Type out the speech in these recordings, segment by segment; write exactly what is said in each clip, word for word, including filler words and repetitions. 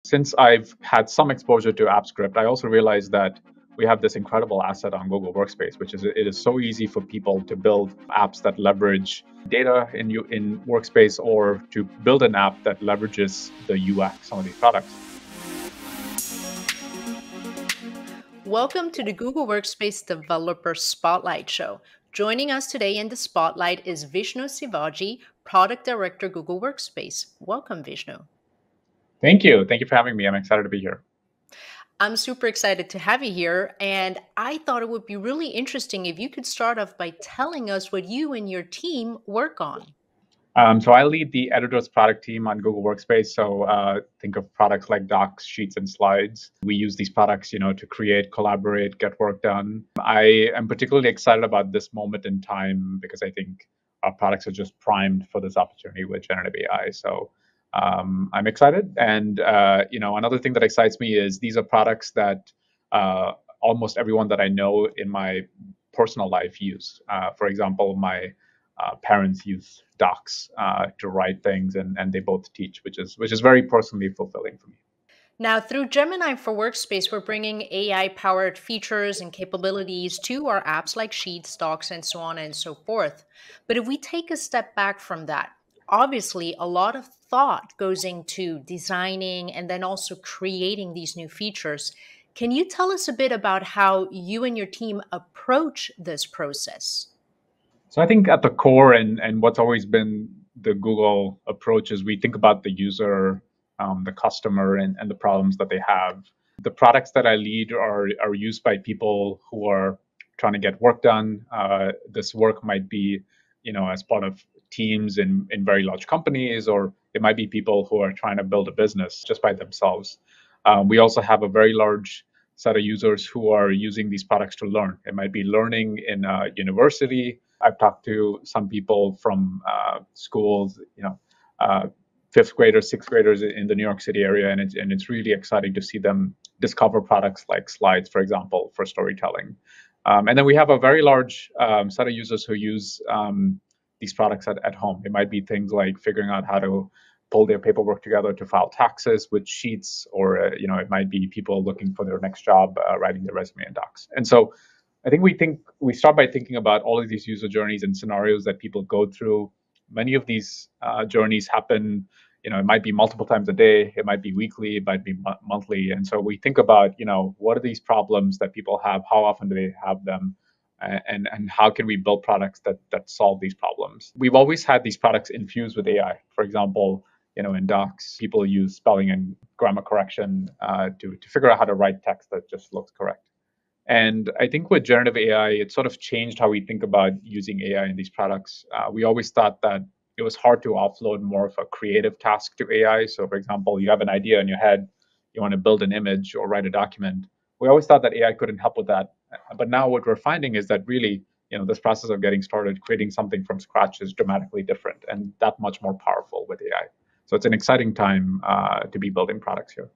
since I've had some exposure to AppScript, I also realized that we have this incredible asset on Google Workspace, which is it is so easy for people to build apps that leverage data in you in Workspace, or to build an app that leverages the U X on these products. Welcome to the Google Workspace Developer Spotlight Show. Joining us today in the spotlight is Vishnu Sivaji, Product Director Google Workspace. Welcome, Vishnu. Thank you. Thank you for having me. I'm excited to be here. I'm super excited to have you here, and I thought it would be really interesting if you could start off by telling us what you and your team work on. Um, so I lead the editor's product team on Google Workspace. So uh, think of products like Docs, Sheets, and Slides. We use these products, you know, to create, collaborate, get work done. I am particularly excited about this moment in time because I think our products are just primed for this opportunity with generative A I. So um, I'm excited. And uh, you know, another thing that excites me is these are products that uh, almost everyone that I know in my personal life use. Uh, for example, my Uh, parents use Docs uh, to write things, and, and they both teach, which is which is very personally fulfilling for me. Now, through Gemini for Workspace, we're bringing A I-powered features and capabilities to our apps like Sheets, Docs, and so on and so forth. But if we take a step back from that, obviously a lot of thought goes into designing and then also creating these new features. Can you tell us a bit about how you and your team approach this process? So I think at the core, and, and what's always been the Google approach, is we think about the user, um, the customer, and, and the problems that they have. The products that I lead are, are used by people who are trying to get work done. Uh, this work might be, you know, as part of teams in, in very large companies, or it might be people who are trying to build a business just by themselves. Um, we also have a very large set of users who are using these products to learn. It might be learning in a university. I've talked to some people from uh, schools, you know, uh, fifth graders, sixth graders in the New York City area, and it's and it's really exciting to see them discover products like Slides, for example, for storytelling. Um, and then we have a very large um, set of users who use um, these products at, at home. It might be things like figuring out how to pull their paperwork together to file taxes with Sheets, or uh, you know, it might be people looking for their next job, uh, writing their resume in Docs. And so I think we think we start by thinking about all of these user journeys and scenarios that people go through. Many of these uh, journeys happen, you know, it might be multiple times a day, it might be weekly, it might be mo- monthly. And so we think about, you know, what are these problems that people have? How often do they have them? And, and how can we build products that that solve these problems? We've always had these products infused with A I. For example, you know, in Docs, people use spelling and grammar correction uh, to, to figure out how to write text that just looks correct. And I think with generative A I, it sort of changed how we think about using A I in these products. Uh, we always thought that it was hard to offload more of a creative task to A I. So, for example, you have an idea in your head, you want to build an image or write a document. We always thought that A I couldn't help with that. But now what we're finding is that really, you know, this process of getting started, creating something from scratch is dramatically different and that much more powerful with A I. So it's an exciting time uh, to be building products here.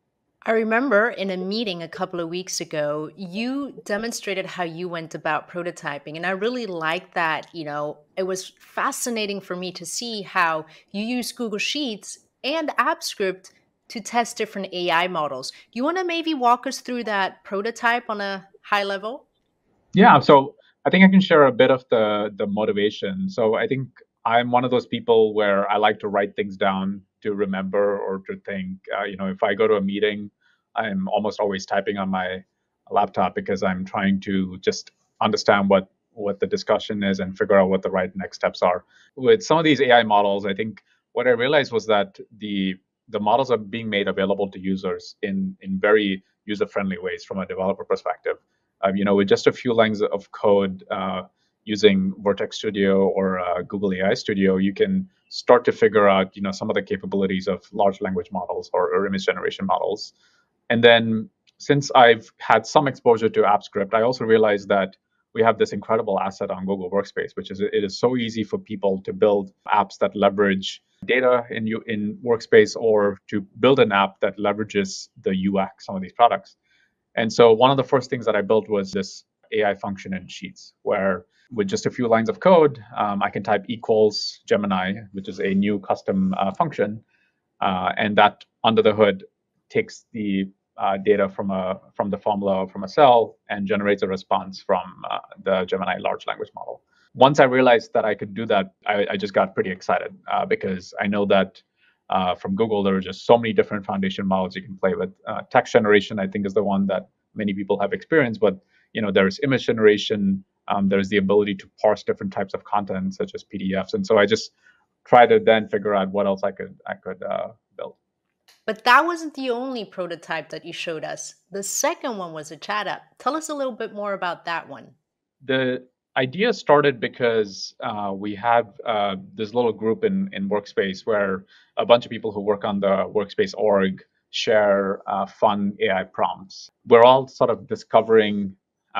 I remember in a meeting a couple of weeks ago, you demonstrated how you went about prototyping. And I really liked that. You know, it was fascinating for me to see how you use Google Sheets and AppScript to test different A I models. Do you want to maybe walk us through that prototype on a high level? Yeah, so I think I can share a bit of the the motivation. So I think I'm one of those people where I like to write things down to remember or to think. Uh, you know, if I go to a meeting, I'm almost always typing on my laptop because I'm trying to just understand what what the discussion is and figure out what the right next steps are. With some of these A I models, I think what I realized was that the the models are being made available to users in in very user-friendly ways from a developer perspective. Um, you know, with just a few lines of code uh, using Vertex Studio or uh, Google A I Studio, you can start to figure out, you know, some of the capabilities of large language models or, or image generation models. And then since I've had some exposure to AppScript, I also realized that we have this incredible asset on Google Workspace, which is it is so easy for people to build apps that leverage data in you in Workspace, or to build an app that leverages the U X on these products. And so one of the first things that I built was this A I function in Sheets, where with just a few lines of code, um, I can type equals Gemini, which is a new custom uh, function, uh, and that under the hood takes the uh, data from a from the formula from a cell and generates a response from uh, the Gemini large language model. Once I realized that I could do that, I, I just got pretty excited uh, because I know that uh, from Google there are just so many different foundation models you can play with. Uh, text generation, I think, is the one that many people have experienced, but you know, there's image generation. Um, there's the ability to parse different types of content, such as P D Fs, and so I just try to then figure out what else I could I could uh, build. But that wasn't the only prototype that you showed us. The second one was a chat app. Tell us a little bit more about that one. The idea started because uh, we have uh, this little group in, in Workspace where a bunch of people who work on the Workspace org share uh, fun A I prompts. We're all sort of discovering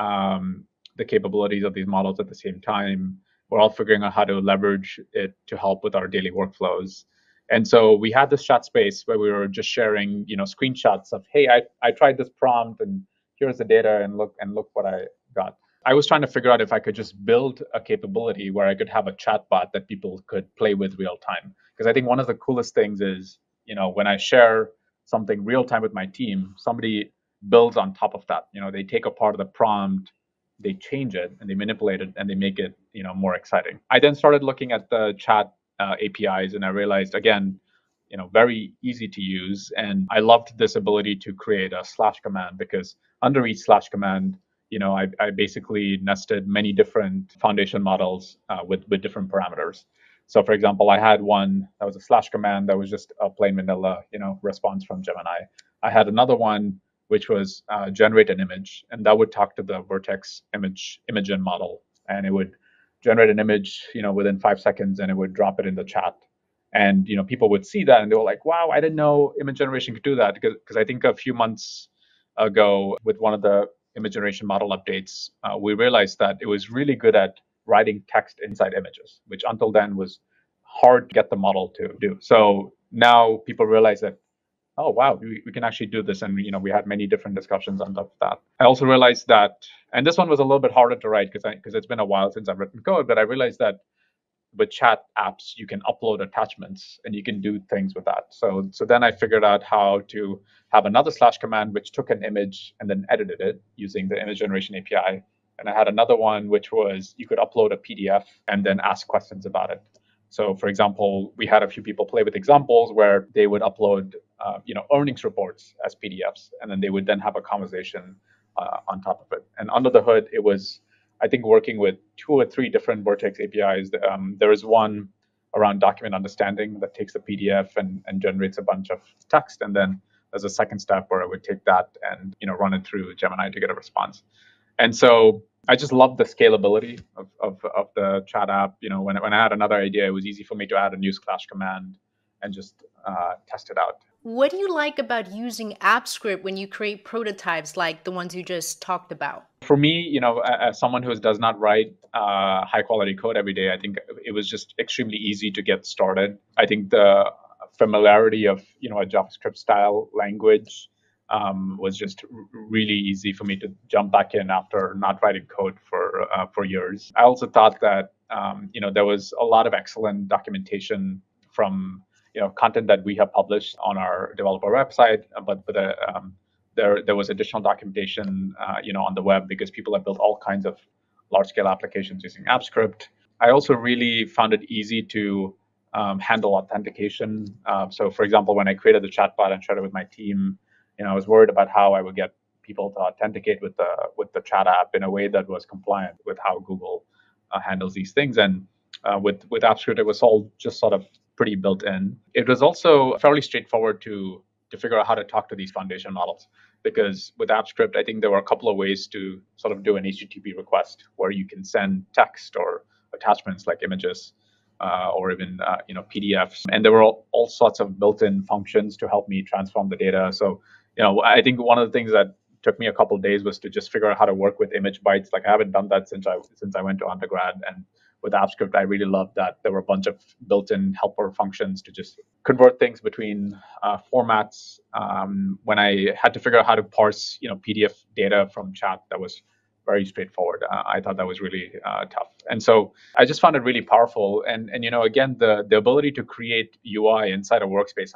um, the capabilities of these models at the same time. We're all figuring out how to leverage it to help with our daily workflows. And so we had this chat space where we were just sharing, you know, screenshots of, hey, I, I tried this prompt and here's the data and look and look what I got. I was trying to figure out if I could just build a capability where I could have a chatbot that people could play with real time. Because I think one of the coolest things is, you know, when I share something real time with my team, somebody builds on top of that. You know, they take a part of the prompt, they change it, and they manipulate it, and they make it, you know, more exciting. I then started looking at the chat uh, A P Is, and I realized again, you know, very easy to use, and I loved this ability to create a slash command because under each slash command, you know, I, I basically nested many different foundation models uh, with with different parameters. So, for example, I had one that was a slash command that was just a plain vanilla, you know, response from Gemini. I had another one which was uh, generate an image, and that would talk to the Vertex image Imagen model, and it would generate an image, you know, within five seconds, and it would drop it in the chat. And you know, people would see that, and they were like, "Wow, I didn't know image generation could do that." Because because I think a few months ago, with one of the image generation model updates, uh, we realized that it was really good at writing text inside images, which until then was hard to get the model to do. So now people realize that, oh wow, we, we can actually do this, and you know, we had many different discussions on top of that. I also realized that, and this one was a little bit harder to write because because it's been a while since I've written code, but I realized that with chat apps, you can upload attachments and you can do things with that. So, so then I figured out how to have another slash command which took an image and then edited it using the image generation A P I. And I had another one which was you could upload a P D F and then ask questions about it. So, for example, we had a few people play with examples where they would upload, uh, you know, earnings reports as P D Fs, and then they would then have a conversation uh, on top of it. And under the hood, it was, I think, working with two or three different Vertex A P Is. Um, there is one around document understanding that takes a P D F and, and generates a bunch of text, and then there's a second step where I would take that and you know run it through Gemini to get a response. And so I just love the scalability of, of, of the chat app. You know, when, when I had another idea, it was easy for me to add a new slash command and just uh, test it out. What do you like about using AppScript when you create prototypes like the ones you just talked about? For me, you know, as someone who does not write uh, high quality code every day, I think it was just extremely easy to get started. I think the familiarity of, you know, a JavaScript style language um, was just really easy for me to jump back in after not writing code for uh, for years. I also thought that um, you know there was a lot of excellent documentation from you know content that we have published on our developer website, but but uh, um, there there was additional documentation uh, you know on the web because people have built all kinds of large scale applications using AppScript. I also really found it easy to um, handle authentication. Uh, so, for example, when I created the chatbot and shared it with my team, you know, I was worried about how I would get people to authenticate with the with the chat app in a way that was compliant with how Google uh, handles these things. And uh, with with AppScript, it was all just sort of pretty built in. It was also fairly straightforward to to figure out how to talk to these foundation models, because with AppScript, I think there were a couple of ways to sort of do an H T T P request where you can send text or attachments like images uh, or even uh, you know P D Fs, and there were all, all sorts of built-in functions to help me transform the data. So you know, I think one of the things that took me a couple of days was to just figure out how to work with image bytes. Like I haven't done that since I since I went to undergrad, and with AppScript, I really loved that there were a bunch of built-in helper functions to just convert things between uh, formats. Um, when I had to figure out how to parse, you know, P D F data from chat, that was very straightforward. Uh, I thought that was really uh, tough, and so I just found it really powerful. And and you know, again, the the ability to create U I inside a Workspace app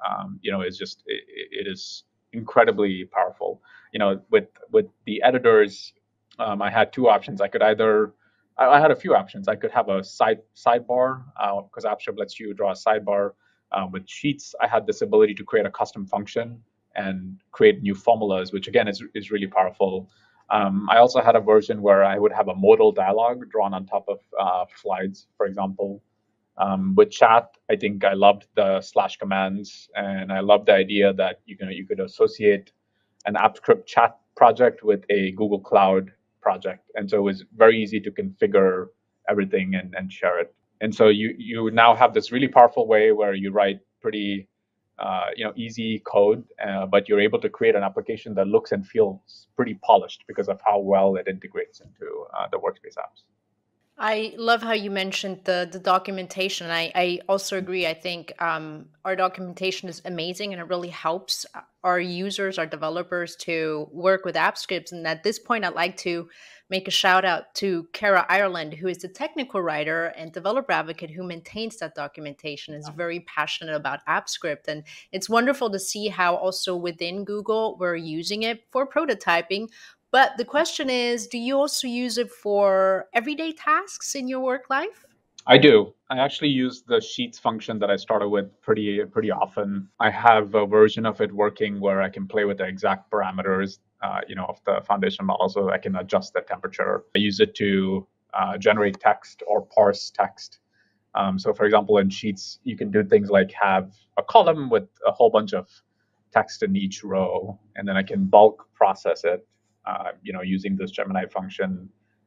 um, you know, is just it, it is incredibly powerful. You know, with with the editors, um, I had two options. I could either I, I had a few options. I could have a side sidebar because uh, AppScript lets you draw a sidebar. Uh, with Sheets, I had this ability to create a custom function and create new formulas, which again is is really powerful. Um, I also had a version where I would have a modal dialogue drawn on top of uh, slides, for example. Um, with chat, I think I loved the slash commands, and I loved the idea that you know you could associate an AppScript chat project with a Google Cloud project, and so it was very easy to configure everything and, and share it. And so you you now have this really powerful way where you write pretty uh, you know easy code, uh, but you're able to create an application that looks and feels pretty polished because of how well it integrates into uh, the Workspace apps. I love how you mentioned the the documentation. I, I also agree. I think um, our documentation is amazing and it really helps our users, our developers to work with app scripts. And at this point, I'd like to make a shout out to Kara Ireland, who is the technical writer and developer advocate who maintains that documentation, is very passionate about AppScript. And it's wonderful to see how also within Google, we're using it for prototyping. But the question is, do you also use it for everyday tasks in your work life? I do. I actually use the Sheets function that I started with pretty pretty often. I have a version of it working where I can play with the exact parameters, uh, you know, of the foundation model, so I can adjust the temperature. I use it to uh, generate text or parse text. Um, so, for example, in Sheets, you can do things like have a column with a whole bunch of text in each row, and then I can bulk process it, uh, you know, using this Gemini function,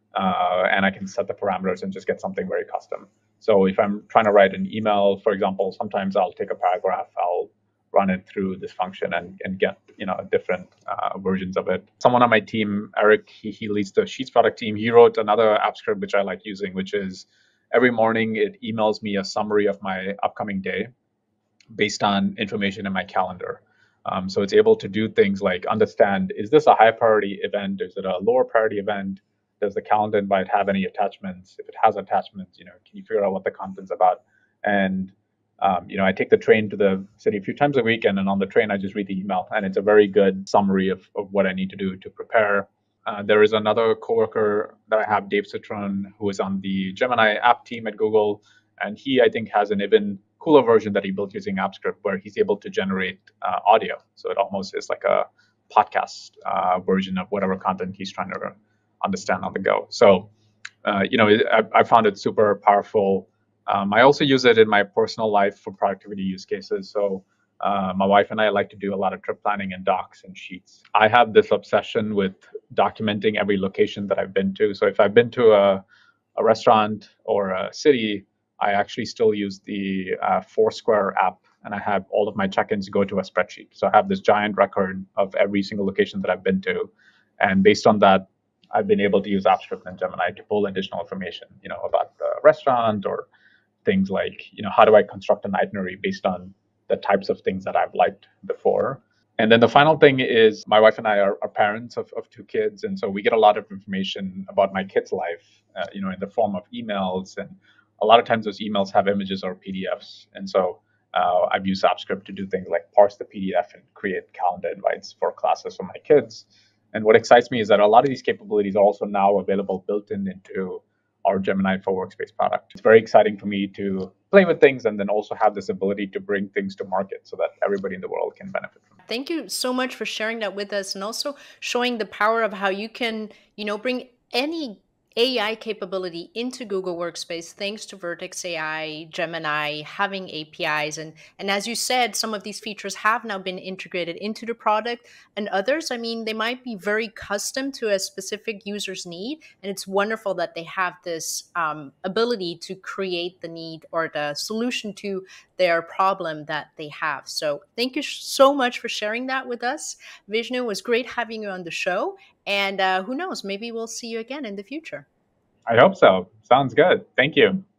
uh, and I can set the parameters and just get something very custom. So if I'm trying to write an email, for example, sometimes I'll take a paragraph, I'll run it through this function and, and get you know different uh, versions of it. Someone on my team, Eric, he, he leads the Sheets product team. He wrote another app script which I like using, which is every morning it emails me a summary of my upcoming day based on information in my calendar. Um, so it's able to do things like understand, is this a high priority event? Is it a lower priority event? Does the calendar invite have any attachments? If it has attachments, you know, can you figure out what the content's about? And um, you know, I take the train to the city a few times a week, and then on the train, I just read the email, and it's a very good summary of, of what I need to do to prepare. Uh, there is another coworker that I have, Dave Citron, who is on the Gemini app team at Google, and he, I think, has an even cooler version that he built using AppScript, where he's able to generate uh, audio. So it almost is like a podcast uh, version of whatever content he's trying to understand on the go. So, uh, you know, I, I found it super powerful. Um, I also use it in my personal life for productivity use cases. So uh, my wife and I like to do a lot of trip planning in docs and sheets. I have this obsession with documenting every location that I've been to. So if I've been to a, a restaurant or a city, I actually still use the uh, Foursquare app, and I have all of my check-ins go to a spreadsheet. So I have this giant record of every single location that I've been to. And based on that, I've been able to use AppScript and Gemini to pull additional information, you know, about the restaurant, or things like, you know, how do I construct an itinerary based on the types of things that I've liked before. And then the final thing is my wife and I are, are parents of, of two kids. And so we get a lot of information about my kids' life, uh, you know, in the form of emails. And a lot of times those emails have images or P D Fs. And so uh, I've used AppScript to do things like parse the P D F and create calendar invites for classes for my kids. And what excites me is that a lot of these capabilities are also now available built in into our Gemini for Workspace product. It's very exciting for me to play with things and then also have this ability to bring things to market so that everybody in the world can benefit from it. Thank you so much for sharing that with us and also showing the power of how you can, you know, bring any A I capability into Google Workspace thanks to Vertex A I, Gemini, having A P Is. And, and as you said, some of these features have now been integrated into the product, and others, I mean, they might be very custom to a specific user's need. And it's wonderful that they have this um, ability to create the need or the solution to their problem that they have. So thank you so much for sharing that with us. Vishnu, it was great having you on the show. And uh, who knows, maybe we'll see you again in the future. I hope so. Sounds good. Thank you.